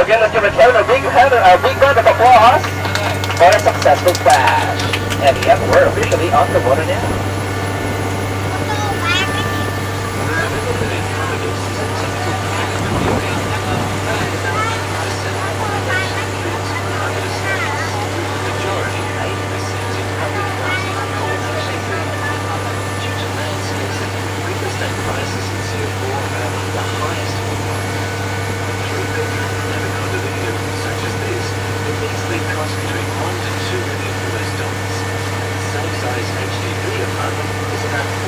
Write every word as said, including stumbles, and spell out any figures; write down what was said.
again, let's give Kevin a big, hand, a big round of applause for a successful crash. And yep, we're officially on the water now. Concentrate one to two million U S dollars. Same size H D B apartment is about